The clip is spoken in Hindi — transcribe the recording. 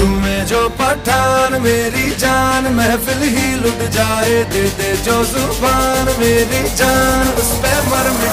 झूमे जो पठान मेरी जान, महफिल ही लुट जाए, दे दे जो जुबान मेरी जान, उस पे मर